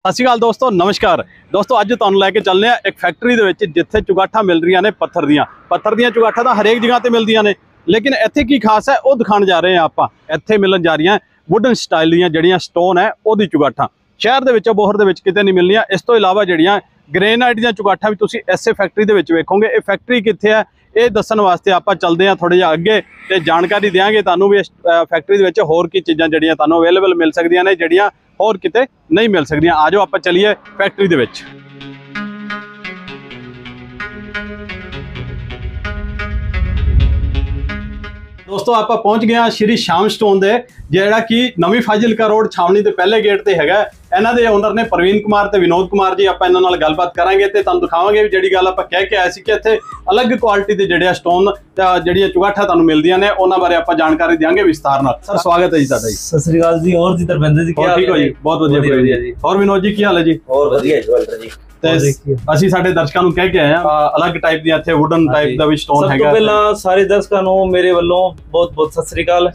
ਸਤਿ ਸ਼੍ਰੀ ਅਕਾਲ ਦੋਸਤੋ, ਨਮਸਕਾਰ ਦੋਸਤੋ। ਅੱਜ ਤੁਹਾਨੂੰ ਲੈ ਕੇ ਚੱਲਦੇ ਆ ਇੱਕ ਫੈਕਟਰੀ ਦੇ ਵਿੱਚ ਜਿੱਥੇ ਚੁਗਾਠਾਂ ਮਿਲ ਰਹੀਆਂ ਨੇ ਪੱਥਰ ਦੀਆਂ ਚੁਗਾਠਾਂ ਤਾਂ ਹਰੇਕ ਜਗ੍ਹਾ ਤੇ ਮਿਲਦੀਆਂ ਨੇ, ਲੇਕਿਨ ਇੱਥੇ ਕੀ ਖਾਸ ਹੈ ਉਹ ਦਿਖਾਉਣ ਜਾ ਰਹੇ ਆ ਆਪਾਂ। ਇੱਥੇ ਮਿਲਣ ਜਾ ਰਹੀਆਂ ਵੁਡਨ ਸਟਾਈਲ ਦੀਆਂ ਜਿਹੜੀਆਂ ਸਟੋਨ ਹੈ ਉਹਦੀ ਚੁਗਾਠਾਂ। ਸ਼ਹਿਰ ਦੇ ਵਿੱਚ ਬੋਹਰ ਦੇ ਵਿੱਚ ਕਿਤੇ ਨਹੀਂ ਮਿਲਣੀਆਂ। ਇਸ ਤੋਂ ਇਲਾਵਾ ਜਿਹੜੀਆਂ ਗ੍ਰੇਨਾਈਟ ਦੀਆਂ ਚੁਗਾਠਾਂ ਵੀ ਤੁਸੀਂ ਐਸੇ ਫੈਕਟਰੀ ਦੇ ਵਿੱਚ ਵੇਖੋਗੇ। ਇਹ ਫੈਕਟਰੀ ਕਿੱਥੇ ਹੈ ਇਹ ਦੱਸਣ ਵਾਸਤੇ ਆਪਾਂ ਚੱਲਦੇ ਹਾਂ ਥੋੜ੍ਹਾ ਜਿਹਾ ਅੱਗੇ ਤੇ ਜਾਣਕਾਰੀ ਦੇਵਾਂਗੇ ਤੁਹਾਨੂੰ ਵੀ ਇਸ ਫੈਕਟਰੀ ਦੇ ਵਿੱਚ ਹੋਰ ਕੀ ਚੀਜ਼ਾਂ ਜਿਹੜੀਆਂ ਤੁਹਾਨੂੰ ਅਵੇਲੇਬਲ ਮਿਲ ਸਕਦੀਆਂ ਨੇ, ਜਿਹੜੀਆਂ ਹੋਰ ਕਿਤੇ ਨਹੀਂ ਮਿਲ ਸਕਦੀਆਂ। ਆ ਜਾਓ ਆਪਾਂ ਚੱਲੀਏ ਫੈਕਟਰੀ ਦੇ ਵਿੱਚ। ਦੋਸਤੋ ਆਪਾਂ ਪਹੁੰਚ ਗਏ ਹਾਂ ਸ਼੍ਰੀ ਸ਼ਾਮ ਸਟੋਨ ਦੇ, ਜਿਹੜਾ ਕਿ ਨਵੀਂ ਫਾਜ਼ਿਲਕਾ ਰੋਡ ਛਾਵਣੀ ਦੇ ਪਹਿਲੇ ਗੇਟ ਤੇ ਹੈਗਾ। ਇਹਨਾਂ ਦੇ ਓਨਰ ਨੇ ਪ੍ਰਵੀਨ ਕੁਮਾਰ ਤੇ ਵਿਨੋਦ ਕੁਮਾਰ ਜੀ। ਆਪਾਂ ਇਹਨਾਂ ਨਾਲ ਗੱਲਬਾਤ ਕਰਾਂਗੇ ਤੇ ਤੁਹਾਨੂੰ ਦਿਖਾਵਾਂਗੇ ਵੀ ਜਿਹੜੀ ਗੱਲ ਆਪਾਂ ਕਹਿ ਕੇ ਆਏ ਸੀ ਕਿ ਇੱਥੇ ਅਲੱਗ ਕੁਆਲਿਟੀ ਦੇ ਜਿਹੜੇ ਸਟੋਨ ਤੇ ਜਿਹੜੀਆਂ ਚੁਗਾਠਾਂ ਤੁਹਾਨੂੰ ਮਿਲਦੀਆਂ ਨੇ ਉਹਨਾਂ ਬਾਰੇ ਆਪਾਂ ਜਾਣਕਾਰੀ ਦੇਵਾਂਗੇ ਵਿਸਤਾਰ ਨਾਲ। ਸਰ ਸਵਾਗਤ ਹੈ ਜੀ ਤੁਹਾਡਾ ਜੀ। ਸਤਿ ਸ੍ਰੀ ਅਕਾਲ ਜੀ। ਹੋਰ ਜੀ ਧਰਮਿੰਦਰ ਜੀ ਕੀ ਹਾਲ ਠੀਕ ਹੋ ਜੀ? ਬਹੁਤ ਵਧੀਆ ਜੀ। ਹੋਰ ਵਿਨੋਦ ਜੀ ਕੀ ਹਾਲ ਹੈ ਜੀ? ਹੋਰ ਵਧੀਆ ਜੀ। ਤੇ ਅਸੀਂ ਸਾਡੇ ਦਰਸ਼ਕਾਂ ਨੂੰ ਕਹਿ ਕੇ ਆਏ ਆ ਅਲੱਗ ਟਾਈਪ ਦੀਆਂ ਇੱਥੇ ਵੁਡਨ ਟਾਈਪ ਦਾ ਵੀ ਸਟੋਨ ਹੈਗਾ। ਸਭ ਤੋਂ ਪਹਿਲਾਂ ਸਾਰੇ ਦਰਸ਼ਕਾਂ ਨੂੰ ਮੇਰੇ ਵੱਲੋਂ ਬਹੁਤ ਬਹੁਤ ਸਤਿ ਸ੍ਰੀ ਅਕਾਲ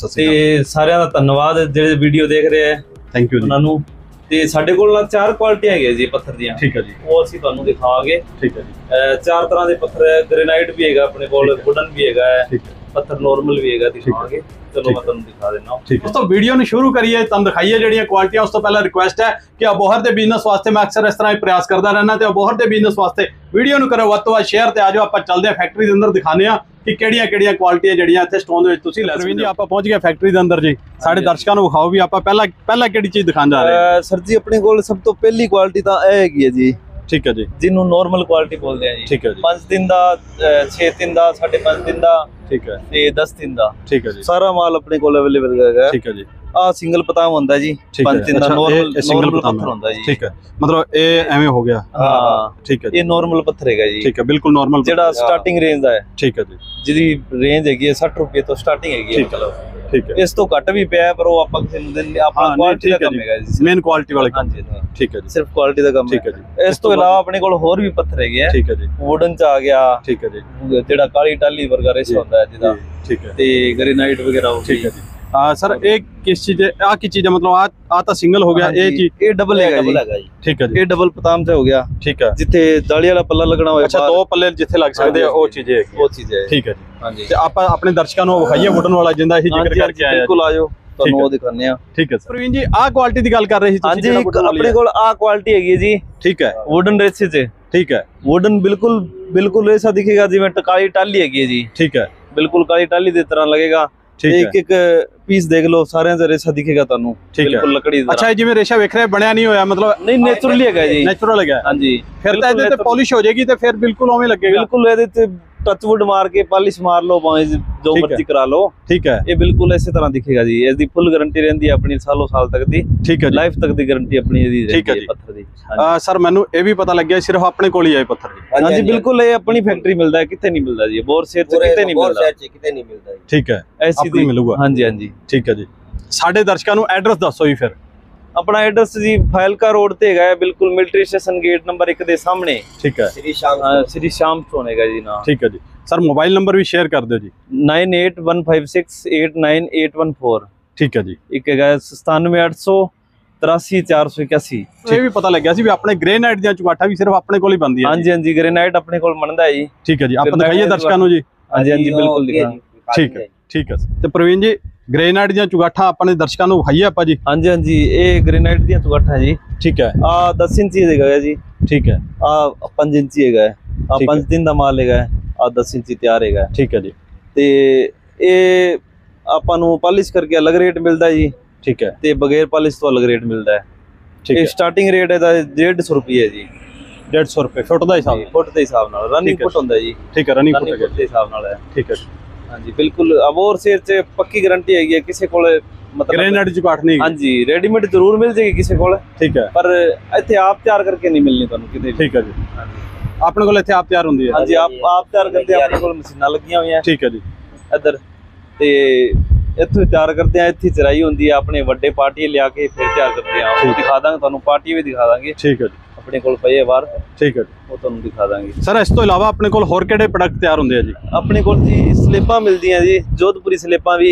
ਤੇ ਸਾਰਿਆਂ ਦਾ ਧੰਨਵਾਦ ਜਿਹੜੇ ਵੀਡੀਓ ਦੇਖ ਰਹੇ ਆ। ਥੈਂਕ ਯੂ ਉਹਨਾਂ ਨੂੰ। ਤੇ ਸਾਡੇ ਕੋਲ ਨਾ 4 ਕੁਆਲਿਟੀਆਂ ਹੈਗੀਆਂ ਜੀ ਪੱਥਰ ਦੀਆਂ। ਠੀਕ ਹੈ ਜੀ। ਉਹ ਅਸੀਂ ਤੁਹਾਨੂੰ ਦਿਖਾਵਾਂਗੇ। ਠੀਕ ਹੈ ਜੀ। 4 ਤਰ੍ਹਾਂ ਦੇ ਪੱਥਰ ਹੈ। ਗ੍ਰੇਨਾਈਟ ਵੀ ਹੈਗਾ ਆਪਣੇ ਕੋਲ, ਵੁਡਨ ਵੀ ਹੈਗਾ, ਪੱਥਰ ਨਾਰਮਲ ਵੀ ਹੈਗਾ, ਦਿਖਾਵਾਂਗੇ। ਚਲੋ ਮੈਂ ਤੁਹਾਨੂੰ ਦਿਖਾ ਦੇਣਾ। ਦੋਸਤੋ ਵੀਡੀਓ ਨੂੰ ਸ਼ੁਰੂ ਕਰੀਏ, ਤੁਹਾਨੂੰ ਦਿਖਾਈਏ ਜਿਹੜੀਆਂ ਕੁਆਲਿਟੀਆਂ। ਉਸ ਤੋਂ ਪਹਿਲਾਂ ਰਿਕੁਐਸਟ ਹੈ ਕਿ ਅਬੋਹਰ ਦੇ ਬਿਜ਼ਨਸ ਵਾਸਤੇ ਮੈਂ ਅਕਸਰ ਇਸ ਤਰ੍ਹਾਂ ਹੀ ਪ੍ਰਯਾਸ ਕਰਦਾ ਰਹਿਣਾ ਤੇ ਅਬੋਹਰ ਦੇ ਬਿਜ਼ਨਸ ਵਾਸਤੇ ਵੀਡੀਓ ਨੂੰ ਕਰੋ ਵੱਧ ਤੋਂ ਵੱਧ ਸ਼ੇਅਰ ਤੇ ਆਜੋ ਆਪਾਂ ਚੱਲਦੇ ਆ ਫੈਕਟਰੀ ਦੇ ਅੰਦਰ, ਦਿਖਾਉਂਦੇ ਆ ਕਿ ਕਿਹੜੀਆਂ ਕੁਆਲਿਟੀਆਂ ਜਿਹੜੀਆਂ ਇੱਥੇ ਸਟੋਨ ਦੇ ਵਿੱਚ ਤੁਸੀਂ ਲੈ ਸਕਦੇ ਹੋ। ਜੀ ਆਪਾਂ ਪਹੁੰਚ ਗਏ ਫੈਕਟਰੀ ਦੇ ਅੰਦਰ ਜੀ। ਸਾਡੇ ਦਰਸ਼ਕਾਂ ਨੂੰ ਵਿਖਾਓ ਵੀ ਆਪਾਂ ਪਹਿਲਾਂ ਕਿਹੜੀ ਚੀਜ਼ ਦਿਖਾਉਣ ਜਾ ਰਹੇ ਹਾਂ। ਸਰ ਜੀ ਆਪਣੇ ਕੋਲ ਸਭ ਤੋਂ ਪਹਿਲੀ ਕੁਆਲਿਟੀ ਤਾਂ ਇਹ ਹੈਗੀ ਹੈ ਜੀ। ਠੀਕ ਹੈ ਜੀ। ਜਿਹਨੂੰ ਨਾਰਮਲ ਕੁਆਲਿਟੀ ਬੋਲਦੇ ਆ ਜੀ। ਠੀਕ ਹੈ ਜੀ। 5 ਦਿਨ ਦਾ, 6 ਦਿਨ ਦਾ, 5.5 ਦਿਨ ਦਾ, ਠੀਕ ਹੈ, ਤੇ 10 ਦਿਨ ਦਾ। ਠੀਕ ਹੈ ਜੀ। ਸਾਰਾ ਮਾਲ ਆਪਣੇ ਕੋਲ ਅਵੇਲੇਬਲ ਹੈਗਾ। ਠੀਕ ਹੈ ਜੀ। ਆ ਸਿੰਗਲ ਪਤਾਮ ਹੁੰਦਾ ਜੀ। 5 ਦਿਨ ਦਾ ਨਾਰਮਲ ਸਿੰਗਲ ਪੱਥਰ ਹੁੰਦਾ ਜੀ। ਠੀਕ ਹੈ, ਮਤਲਬ ਇਹ ਐਵੇਂ ਹੋ ਗਿਆ। ਹਾਂ ਠੀਕ ਹੈ ਜੀ। ਇਹ ਨਾਰਮਲ ਪੱਥਰ ਹੈਗਾ ਜੀ। ਠੀਕ ਹੈ, ਬਿਲਕੁਲ ਨਾਰਮਲ ਜਿਹੜਾ ਸਟਾਰਟਿੰਗ ਰੇਂਜ ਦਾ ਹੈ। ਠੀਕ ਹੈ ਜੀ। ਜਿਹਦੀ ਰੇਂਜ ਹੈਗੀ ਹੈ 60 ਰੁਪਏ ਤੋਂ ਸਟਾਰਟਿੰਗ ਹੈਗੀ ਹੈ। ਠੀਕ ਹੈ। ਇਸ ਤੋਂ ਘੱਟ ਵੀ ਪਿਆ ਪਰ ਉਹ ਆਪਾਂ ਕਿਸੇ ਨੂੰ ਦਿੰਦੇ ਆਪਾਂ ਕੁਆਲਿਟੀ ਦਾ ਕੰਮ ਹੈਗਾ ਜੀ। ਮੇਨ ਕੁਆਲਿਟੀ ਵਾਲੇ। ਹਾਂਜੀ ਠੀਕ ਹੈ ਜੀ। ਸਿਰਫ ਕੁਆਲਿਟੀ ਦਾ ਕੰਮ। ਠੀਕ ਹੈ ਜੀ। ਇਸ ਤੋਂ ਇਲਾਵਾ ਆਪਣੇ ਕੋਲ ਹੋਰ ਵੀ ਪੱਥਰ ਹੈਗੇ ਆ। ਠੀਕ ਹੈ ਜੀ। ਵੁਡਨ ਚ ਆ ਗਿਆ। ਠੀਕ ਹੈ ਜੀ। ਜਿਹੜਾ ਕਾਲੀ ਟਾਲੀ ਵਰਗਾ ਰੇਸ਼ਾ ਹੁੰਦਾ ਹੈ ਜਿਹਦਾ। ਠੀਕ ਹੈ। ਤੇ ਗ੍ਰੇਨਾਈਟ ਵਗੈਰਾ ਹੋ ਗਈ। ਠੀਕ ਹੈ ਜੀ। ਸਰ ਇਹ ਕਿਸ ਚੀਜ਼ ਆ ਕੀ ਚੀਜ਼ ਹੈ? ਮਤਲਬ ਆ ਤਾਂ ਸਿੰਗਲ ਹੋ ਗਿਆ, ਇਹ ਚੀਜ਼ ਇਹ ਡਬਲ ਹੈਗਾ ਜੀ। ਠੀਕ ਹੈ ਜੀ। ਇਹ ਡਬਲ ਪਤਾਮ ਤੇ ਹੋ ਗਿਆ। ਠੀਕ ਹੈ। ਜਿੱਥੇ ਦਾਲੀ ਵਾਲਾ ਪੱਲਾ ਲੱਗਣਾ ਹੋਵੇ। ਅੱਛਾ, 2 ਪੱਲੇ ਜਿੱਥੇ ਲੱਗ ਸਕਦੇ ਆ ਉਹ ਚੀਜ਼ ਹੈ। ਉਹ ਚੀਜ਼ ਹੈ। ਠੀਕ ਹੈ ਜੀ। ਹਾਂਜੀ। ਤੇ ਆਪਾਂ ਆਪਣੇ ਦਰਸ਼ਕਾਂ ਨੂੰ ਵਿਖਾਈਏ ਵੁਡਨ ਵਾਲਾ ਜਿੰਦਾ ਅਸੀਂ ਜ਼ਿਕਰ ਕਰਕੇ ਆਏ ਆ। ਬਿਲਕੁਲ ਆਜੋ ਤੁਹਾਨੂੰ ਉਹ ਦਿਖਾਉਂਦੇ ਆ। ਠੀਕ ਹੈ ਪ੍ਰਵੀਨ ਜੀ, ਆਹ ਕੁਆਲਿਟੀ ਦੀ ਗੱਲ ਕਰ ਰਹੇ ਸੀ ਤੁਸੀਂ। ਹਾਂਜੀ, ਆਪਣੇ ਕੋਲ ਆਹ ਕੁਆਲਿਟੀ ਹੈਗੀ ਹੈ ਜੀ। ਠੀਕ ਹੈ। ਵੁਡਨ ਰੇਸੇ ਚ। ਠੀਕ ਹੈ। ਵੁਡਨ ਬਿਲकुल ਰੇਸਾ ਦਿਖੇਗਾ ਜਿਵੇਂ ਕਾਲੀ ਟਾਲੀ ਹੈਗੀ ਹੈ ਜੀ। ਠੀਕ ਹੈ। ਬਿਲकुल ਕਾਲੀ ਟਾਲੀ ਦੀ ਤਰ੍ਹਾਂ ਲੱਗੇਗਾ। ਇੱਕ ਪੀਸ ਦੇਖ ਲਓ, ਸਾਰਿਆਂ ਦਾ ਰੇਸਾ ਦਿਖੇਗਾ ਤੁਹਾਨੂੰ। ਬਿਲकुल ਲੱਕੜੀ ਦਾ। ਅੱਛਾ, ਜਿਵੇਂ ਰੇਸ਼ਾ ਵੇਖ ਰਹੇ ਬਣਿਆ ਨਹੀਂ ਹੋਇਆ, ਮਤਲਬ ਨਹੀਂ ਨੇਚਰਲੀ ਹੈਗਾ ਜੀ। ਨੇਚਰਲ ਹੈਗਾ। ਹਾਂਜੀ। ਫਿਰ ਤਾਂ ਇਹਦੇ ਤੇ ਪਾਲਿਸ਼ ਹੋ ਜਾਏਗੀ ਤੇ ਫਿਰ ਬਿਲਕੁਲ ਉਵੇਂ ਲੱਗੇਗਾ। ਬਿਲकुल ਇਹਦੇ ਤੇ ਟੱਚਵੁੱਡ ਮਾਰ ਕੇ ਪਾਲਿਸ਼ ਮਾਰ ਲਓ, ਭਾਵੇਂ ਜੋ ਮਰਜ਼ੀ ਕਰਾ ਲਓ। ਠੀਕ ਹੈ। ਇਹ ਬਿਲकुल ਇਸੇ ਤਰ੍ਹਾਂ ਦਿਖੇਗਾ ਜੀ। ਇਸ ਦੀ ਫੁੱਲ ਗਾਰੰਟੀ ਰਹਿੰਦੀ ਹੈ ਆਪਣੀ, ਸਾਲੋਂ ਸਾਲ ਤੱਕ ਦੀ। ਠੀਕ ਹੈ। ਲਾਈਫ ਤੱਕ ਦੀ ਗਾਰੰਟੀ ਆਪਣੀ ਇਹਦੀ ਰਹਿੰਦੀ ਹੈ ਪੱਥਰ ਦੀ। ਸਰ ਮੈਨੂੰ ਇਹ ਵੀ ਪਤਾ ਲੱਗਿਆ ਸਿਰਫ ਆਪਣੇ ਕੋਲ ਹੀ ਆਏ ਪੱਥਰ ਜੀ। ਹਾਂਜੀ ਬਿਲकुल, ਇਹ ਆਪਣੀ ਫੈਕਟਰੀ ਮਿਲਦਾ ਹੈ, ਕਿਤੇ ਨਹੀਂ ਮਿਲਦਾ ਜੀ। ਬੋਰ ਸ਼ਹਿਰ ਚ ਕਿਤੇ ਨਹੀਂ ਮਿਲਦਾ। ਠੀਕ ਹੈ, ਐਸੀ ਦੀ ਮਿਲੂਗਾ। ਹਾਂਜੀ ਹਾਂਜੀ। ਠੀਕ ਹੈ ਜੀ। ਸਾਡੇ ਦਰਸ਼ਕਾਂ ਨੂੰ ਐਡਰੈਸ ਦੱਸੋ ਜੀ ਫਿਰ। ਆਪਣਾ ਐਡਰੈਸ ਜੀ ਫਾਜ਼ਿਲਕਾ ਰੋਡ ਤੇ ਹੈਗਾ, ਬਿਲकुल ਮਿਲਟਰੀ ਸਟੇਸ਼ਨ ਗੇਟ ਨੰਬਰ 1 ਦੇ ਸਾਹਮਣੇ। ਠੀਕ ਹੈ। ਸ਼੍ਰੀ ਸ਼ਾਮ ਸਟੋਨ ਹੈਗਾ ਜੀ ਨਾ। ਠੀਕ ਹੈ ਜੀ। ਸਰ ਮੋਬਾਈਲ ਨੰਬਰ ਵੀ ਸ਼ੇਅਰ ਕਰ ਦਿਓ ਜੀ। 9815689814। ਠੀਕ ਹੈ ਜੀ। ਇੱਕ ਹੈਗਾ 9780833481। ਇਹ ਵੀ ਪਤਾ ਲੱਗਿਆ ਸੀ ਵੀ ਆਪਣੇ ਗ੍ਰੇਨਾਈਟ ਦੀਆਂ ਚੁਗਾਠਾਂ ਵੀ ਸਿਰਫ ਆਪਣੇ ਕੋਲ ਹੀ ਬਣਦੀਆਂ। ਹਾਂਜੀ ਹਾਂਜੀ, ਗ੍ਰੇਨਾਈਟ ਆਪਣੇ ਕੋਲ ਬਣਦਾ ਹੈ ਜੀ। ਠੀਕ ਹੈ ਜੀ। ਆਪਾਂ ਦਿਖਾਈਏ ਦਰਸ਼ਕਾਂ ਨੂੰ ਜੀ। ਹਾਂਜੀ ਹਾਂਜੀ ਬਿਲकुल ਦਿਖਾਓ। ਠੀਕ ਹੈ। ਠੀਕ ਹੈ। ਤੇ ਪ੍ਰਵੀਨ ਜੀ ਗ੍ਰੇਨਾਈਟ ਦੀਆਂ ਚੁਗਾਠਾਂ ਆਪਣੇ ਦਰਸ਼ਕਾਂ ਨੂੰ ਵਿਖਾਈਏ ਆਪਾਂ ਜੀ। ਹਾਂਜੀ ਹਾਂਜੀ, ਇਹ ਗ੍ਰੇਨਾਈਟ ਦੀਆਂ ਚੁਗਾਠਾਂ ਜੀ। ਠੀਕ ਹੈ। ਆ 10 ਇੰਚੀ ਹੈਗਾ ਜੀ। ਠੀਕ ਹੈ। ਆ 5 ਇੰਚੀ ਹੈਗਾ। ਆ 5 ਦਿਨ ਦਾ ਮਾਲ ਹੈਗਾ। ਆ 10 ਇੰਚੀ ਤਿਆਰ ਹੈਗਾ। ਠੀਕ ਹੈ ਜੀ। ਤੇ ਇਹ ਆਪਾਂ ਨੂੰ ਪਾਲਿਸ਼ ਕਰਕੇ ਅਲੱਗ ਰੇਟ ਮਿਲਦਾ ਜੀ। ਠੀਕ ਹੈ। ਤੇ ਬਗੈਰ ਪਾਲਿਸ਼ ਤੋਂ ਅਲੱਗ ਰੇਟ ਮਿਲਦਾ ਹੈ। ਠੀਕ ਹੈ। ਸਟਾਰਟਿੰਗ ਰੇਟ ਇਹਦਾ 150 ਰੁਪਏ ਜੀ। 150 ਰੁਪਏ ਫੁੱਟ ਦਾ ਹਿਸਾਬ? ਫੁੱਟ ਦੇ ਹਿਸਾਬ ਨਾਲ। ਰਨਿੰਗ ਫੁੱਟ ਹੁੰਦਾ ਜੀ। ਠੀਕ ਹੈ। ਰਨਿੰਗ ਫੁੱਟ ਦੇ ਹਿਸਾਬ ਨਾਲ ਹੈ। ਠੀਕ ਹੈ। ਹਾਂਜੀ ਬਿਲकुल। ਅਬੋਰ ਸ਼ੇਰ ਚ ਪੱਕੀ ਗਾਰੰਟੀ ਹੈਗੀ ਹੈ। ਕਿਸੇ ਕੋਲ ਮਤਲਬ ਗ੍ਰੇਨਾਈਟ ਚ ਕਾਟ ਨਹੀਂ। ਹਾਂਜੀ, ਰੈਡੀਮੇਡ ਜ਼ਰੂਰ ਮਿਲ ਜਾਏਗੀ ਕਿਸੇ ਕੋਲ। ਠੀਕ ਹੈ। ਪਰ ਇੱਥੇ ਆਪ ਤਿਆਰ ਕਰਕੇ ਨਹੀਂ ਮਿਲਣੀ ਤੁਹਾਨੂੰ ਕਿਤੇ। ਠੀਕ ਹੈ ਜੀ। ਆਪਣੇ ਕੋਲ ਇੱਥੇ ਆਪ ਤਿਆਰ ਹੁੰਦੀ ਹੈ? ਹਾਂਜੀ, ਆਪ ਤਿਆਰ ਕਰਦੇ ਆ। ਆਪਣੇ ਕੋਲ ਮਸ਼ੀਨਾਂ ਲੱਗੀਆਂ ਹੋਈਆਂ। ਠੀਕ ਹੈ ਜੀ। ਇੱਧਰ ਤੇ ਇੱਥੇ ਤਿਆਰ ਕਰਦੇ ਆ, ਇੱਥੇ ਚਰਾਈ ਹੁੰਦੀ ਹੈ। ਆਪਣੇ ਵੱਡੇ ਪਾਰਟੀ ਲਿਆ ਕੇ ਫਿਰ ਤਿਆਰ ਕਰਦੇ ਆ। ਉਹ ਦਿਖਾ ਦਾਂਗੇ ਤੁਹਾਨੂੰ, ਪਾਰਟੀ ਵੀ ਦਿਖਾ ਦਾਂਗੇ। ਠੀਕ ਹੈ ਜੀ। ਆਪਣੇ ਕੋਲ ਪਏ ਬਾਹਰ। ਠੀਕ ਹੈ, ਉਹ ਤੁਹਾਨੂੰ ਦਿਖਾ ਦਾਂਗੇ। ਸਰ ਇਸ ਤੋਂ ਇਲਾਵਾ ਆਪਣੇ ਕੋਲ ਹੋਰ ਕਿਹੜੇ ਪ੍ਰੋਡਕਟ ਤਿਆਰ ਹੁੰਦੇ ਆ ਜੀ? ਆਪਣੇ ਕੋਲ ਜੀ ਸਲੇਬਾਂ ਮਿਲਦੀਆਂ ਜੀ, ਜੋਧਪੁਰੀ ਸਲੇਬਾਂ ਵੀ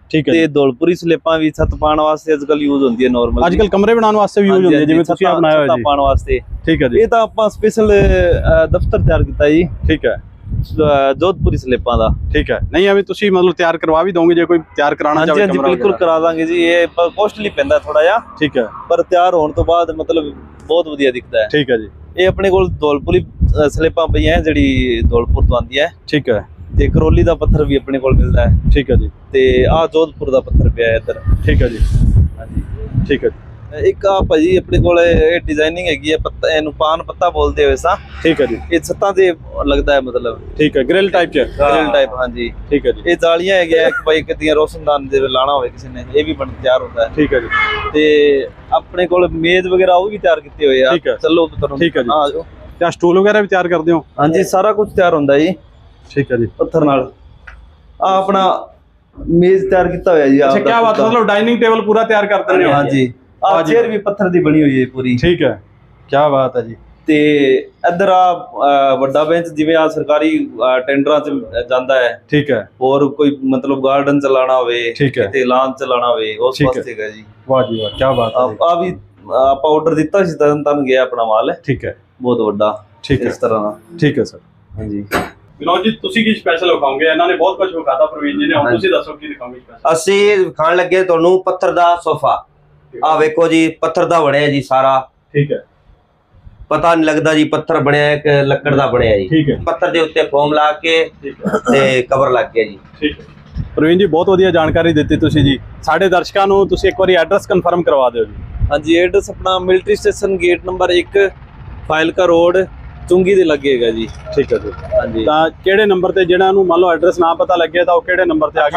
ਠੀਕ ਹੈ ਤੇ ਧੌਲਪੁਰੀ ਸਲੇਪਾਂ ਵੀ ਛੱਤ ਪਾਉਣ ਵਾਸਤੇ ਅੱਜਕੱਲ ਯੂਜ਼ ਹੁੰਦੀ ਹੈ ਨਾਰਮਲ। ਅੱਜਕੱਲ ਕਮਰੇ ਬਣਾਉਣ ਵਾਸਤੇ ਵੀ ਯੂਜ਼ ਹੁੰਦੀ ਹੈ, ਜਿਵੇਂ ਤੁਸੀਂ ਆ ਬਣਾਇਆ ਹੋਇਆ ਜੀ, ਪਾਉਣ ਵਾਸਤੇ। ਠੀਕ ਹੈ ਜੀ। ਇਹ ਤਾਂ ਆਪਾਂ ਸਪੈਸ਼ਲ ਦਫ਼ਤਰ ਤਿਆਰ ਕੀਤਾ ਜੀ। ਠੀਕ ਹੈ, ਜੋਧਪੁਰੀ ਸਲੇਪਾਂ ਦਾ। ਠੀਕ ਹੈ, ਨਹੀਂ ਐਵੇਂ ਤੁਸੀਂ ਮਤਲਬ ਤਿਆਰ ਕਰਵਾ ਵੀ ਦੋਗੇ ਜੇ ਕੋਈ ਤਿਆਰ ਕਰਾਉਣਾ ਚਾਹੇ? ਹਾਂਜੀ ਬਿਲਕੁਲ ਕਰਾ ਦਾਂਗੇ ਜੀ। ਇਹ ਕੋਸਟਲੀ ਪੈਂਦਾ ਥੋੜਾ ਜਿਹਾ, ਠੀਕ ਹੈ, ਪਰ ਤਿਆਰ ਹੋਣ ਤੋਂ ਬਾਅਦ ਮਤਲਬ ਬਹੁਤ ਵਧੀਆ ਦਿਖਦਾ ਹੈ। ਠੀਕ ਹੈ ਜੀ। ਇਹ ਆਪਣੇ ਕੋਲ ਧੌਲਪੁਰੀ ਸਲੇਪਾਂ ਪਈਆਂ ਜਿਹੜੀ ਧੌਲਪੁਰ ਤੋਂ ਆਉਂਦੀ ਹੈ। ਠੀਕ ਹੈ, ਤੇ ਕਰੋਲੀ ਦਾ ਪੱਥਰ ਵੀ ਆਪਣੇ ਕੋਲ ਮਿਲਦਾ ਹੈ। ਠੀਕ ਹੈ ਜੀ। ਤੇ ਆਹ ਜੋਧਪੁਰ ਦਾ ਪੱਥਰ ਪਿਆ ਹੈ ਇੱਧਰ। ਠੀਕ ਹੈ ਜੀ। ਹਾਂਜੀ ਠੀਕ ਹੈ। ਇੱਕ ਆ ਭਾਜੀ ਆਪਣੇ ਕੋਲ ਇਹ ਡਿਜ਼ਾਈਨਿੰਗ ਹੈਗੀ ਹੈ, ਪੱਤਾ ਇਹਨੂੰ ਪਾਨ ਪੱਤਾ ਬੋਲਦੇ ਹੋਏ ਸਾਂ। ਠੀਕ ਹੈ ਜੀ। ਇਹ ਛੱਤਾਂ ਤੇ ਲੱਗਦਾ ਹੈ ਮਤਲਬ। ਠੀਕ ਹੈ, ਗ੍ਰਿਲ ਟਾਈਪ ਚ। ਗ੍ਰਿਲ ਟਾਈਪ, ਹਾਂਜੀ। ਠੀਕ ਹੈ ਜੀ। ਇਹ ਜਾਲੀਆਂ ਹੈਗੀਆਂ ਇੱਕ ਭਾਈ ਕਿਤੇ ਰੋਸ਼ਨਦਾਨ ਦੇ ਲਾਣਾ ਹੋਵੇ ਕਿਸੇ ਨੇ, ਇਹ ਵੀ ਬਣ ਤਿਆਰ ਹੁੰਦਾ ਹੈ। ਠੀਕ ਹੈ ਜੀ। ਤੇ ਆਪਣੇ ਕੋਲ ਮੇਜ਼ ਵਗੈਰਾ ਉਹ ਵੀ ਤਿਆਰ ਕੀਤੇ ਹੋਏ ਆ। ਚਲੋ ਤੁਹਾਨੂੰ ਠੀਕ ਹੈ ਜੀ। ਆ ਜਾਓ। ਤੇ ਸਟੂਲ ਵਗੈਰਾ ਵੀ ਤਿਆਰ ਕਰਦੇ ਹੋ? ਹਾਂਜੀ ਸਾਰਾ ਕੁਝ ਤਿਆਰ ਹੁੰਦਾ ਜੀ। ਠੀਕ ਹੈ ਜੀ। ਪੱਥਰ ਨਾਲ ਆ ਆਪਣਾ ਮੇਜ਼ ਤਿਆਰ ਕੀਤਾ ਹੋਇਆ ਜੀ। ਅੱਛਾ, ਕੀ ਬਾਤ, ਮਤਲਬ ਡਾਈਨਿੰਗ ਟੇਬਲ ਪੂਰਾ ਤਿਆਰ ਕਰ ਦਿੰਦੇ ਹੋ? ਹਾਂਜੀ, ਆ ਚੇਅਰ ਵੀ ਪੱਥਰ ਦੀ ਬਣੀ ਹੋਈ ਹੈ ਪੂਰੀ। ਠੀਕ ਹੈ, ਕੀ ਬਾਤ ਹੈ ਜੀ। ਤੇ ਇੱਧਰ ਆ ਵੱਡਾ ਬੈਂਚ, ਜਿਵੇਂ ਆ ਸਰਕਾਰੀ ਟੈਂਡਰਾਂ 'ਚ ਜਾਂਦਾ ਹੈ। ਠੀਕ ਹੈ। ਹੋਰ ਕੋਈ ਮਤਲਬ ਗਾਰਡਨ ਚਲਾਣਾ ਹੋਵੇ, ਕਿਤੇ ਲਾਨ ਚਲਾਣਾ ਹੋਵੇ, ਉਸ ਵਾਸਤੇ ਹੈਗਾ ਜੀ। ਵਾਹ ਜੀ ਵਾਹ, ਕੀ ਬਾਤ ਹੈ। ਆ ਵੀ ਆਪਾਂ ਆਰਡਰ ਦਿੱਤਾ ਸੀ, ਤਨ ਗਿਆ ਆਪਣਾ ਮਾਲ। ਠੀਕ ਹੈ, ਬਹੁਤ ਵੱਡਾ। ਠੀਕ ਹੈ, ਇਸ ਤਰ੍ਹਾਂ ਦਾ। ਠੀਕ ਹੈ ਸਰ। ਹਾਂਜੀ ਵਿਨੋਦ ਜੀ, ਤੁਸੀਂ ਕੀ ਸਪੈਸ਼ਲ ਵਿਖਾਓਗੇ? ਇਹਨਾਂ ਨੇ ਬਹੁਤ ਕੁਝ ਵਿਖਾਤਾ ਪ੍ਰਵੀਨ ਜੀ ਨੇ, ਹੁਣ ਤੁਸੀਂ ਦੱਸੋ ਕੀ ਦਿਖਾਓਗੇ ਸਪੈਸ਼ਲ? ਅਸੀਂ ਵਿਖਾਣ ਲੱਗੇ ਤੁਹਾਨੂੰ ਪੱਥਰ ਦਾ ਸੋਫਾ। ਆ ਵੇਖੋ ਜੀ, ਪੱਥਰ ਦਾ ਬਣਿਆ ਜੀ ਸਾਰਾ। ਠੀਕ ਹੈ, ਪਤਾ ਨਹੀਂ ਲੱਗਦਾ ਜੀ ਪੱਥਰ ਬਣਿਆ ਕਿ ਲੱਕੜ ਦਾ ਬਣਿਆ ਜੀ। ਠੀਕ ਹੈ। ਪੱਥਰ ਦੇ ਉੱਤੇ ਫੋਮ ਲਾ ਕੇ ਤੇ ਕਵਰ ਲੱਗ ਗਿਆ ਜੀ। ਠੀਕ ਹੈ ਪ੍ਰਵੀਨ ਜੀ, ਬਹੁਤ ਵਧੀਆ ਜਾਣਕਾਰੀ ਦਿੱਤੀ ਤੁਸੀਂ ਜੀ। ਸਾਡੇ ਦਰਸ਼ਕਾਂ ਨੂੰ ਤੁਸੀਂ ਇੱਕ ਵਾਰੀ ਐਡਰੈਸ ਕਨਫਰਮ ਕਰਵਾ ਦਿਓ ਜੀ। ਹਾਂਜੀ, ਐਡਰੈਸ ਆਪਣਾ military station gate number 1 Fazilka road ਚੁੰਗੀ ਦੇ ਲੱਗੇ ਹੈਗਾ ਜੀ। ਠੀਕ ਹੈ ਜੀ। ਹਾਂਜੀ, ਤਾਂ ਕਿਹੜੇ ਨੰਬਰ ਤੇ, ਜਿਹਨਾਂ ਨੂੰ ਮੰਨ ਲਓ ਐਡਰੈਸ ਨਾ ਪਤਾ ਲੱਗੇ ਤਾਂ ਉਹ ਕਿਹੜੇ ਨੰਬਰ ਤੇ ਆ ਕੇ?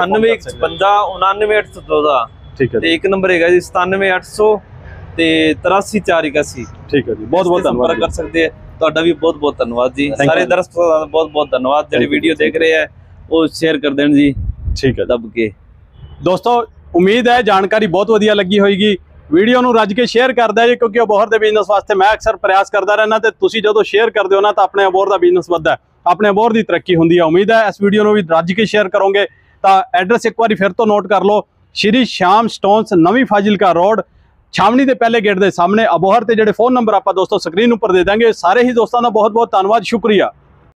9855 ਠੀਕ ਹੈ ਤੇ ਇੱਕ ਨੰਬਰ ਹੈਗਾ ਜੀ 97800 ਤੇ 83481। ਠੀਕ ਹੈ ਜੀ, ਬਹੁਤ ਬਹੁਤ ਧੰਨਵਾਦ ਕਰ ਸਕਦੇ ਆ। ਤੁਹਾਡਾ ਵੀ ਬਹੁਤ ਬਹੁਤ ਧੰਨਵਾਦ ਜੀ। ਸਾਰੇ ਦਰਸ਼ਕਾਂ ਦਾ ਬਹੁਤ ਬਹੁਤ ਧੰਨਵਾਦ ਜਿਹੜੇ ਵੀਡੀਓ ਦੇਖ ਰਹੇ ਆ, ਉਹ ਸ਼ੇਅਰ ਕਰ ਦੇਣ ਜੀ। ਠੀਕ ਹੈ, ਦੱਬ ਕੇ। ਦੋਸਤੋ, ਉਮੀਦ ਹੈ ਜਾਣਕਾਰੀ ਬਹੁਤ ਵਧੀਆ ਲੱਗੀ ਹੋਏਗੀ। ਵੀਡੀਓ ਨੂੰ ਰੱਜ ਕੇ ਸ਼ੇਅਰ ਕਰਦਾ ਜੀ, ਕਿਉਂਕਿ ਅਬੋਹਰ ਦੇ ਬਿਜ਼ਨਸ ਵਾਸਤੇ ਮੈਂ ਅਕਸਰ ਪ੍ਰਯਾਸ ਕਰਦਾ ਰਹਿਣਾ, ਤੇ ਤੁਸੀਂ ਜਦੋਂ ਸ਼ੇਅਰ ਕਰਦੇ ਹੋ ਨਾ ਤਾਂ ਆਪਣੇ ਅਬੋਹਰ ਦਾ ਬਿਜ਼ਨਸ ਵੱਧਦਾ, ਆਪਣੇ ਅਬੋਹਰ ਦੀ ਤਰੱਕੀ ਹੁੰਦੀ ਹੈ। ਉਮੀਦ ਹੈ ਇਸ ਵੀਡੀਓ ਨੂੰ ਵੀ ਰੱਜ ਕੇ ਸ਼ੇਅਰ ਕਰੋਗੇ। ਤਾਂ ਐਡਰੈਸ ਇੱਕ ਵਾਰੀ ਫਿਰ ਤੋਂ ਨੋਟ ਕਰ ਲਓ, ਸ਼੍ਰੀ ਸ਼ਾਮ ਸਟੋਨਸ, ਨਵੀਂ ਫਾਜ਼ਿਲਕਾ ਰੋਡ, ਛਾਵਣੀ ਦੇ ਪਹਿਲੇ ਗੇਟ ਦੇ ਸਾਹਮਣੇ ਅਬੋਹਰ। ਤੇ ਜਿਹੜੇ ਫੋਨ ਨੰਬਰ ਆਪਾਂ ਦੋਸਤੋ ਸਕਰੀਨ ਉੱਪਰ ਦੇ ਦਾਂਗੇ। ਸਾਰੇ ਹੀ ਦੋਸਤਾਂ ਦਾ ਬਹੁਤ ਬਹੁਤ ਧੰਨਵਾਦ, ਸ਼ੁਕਰੀਆ।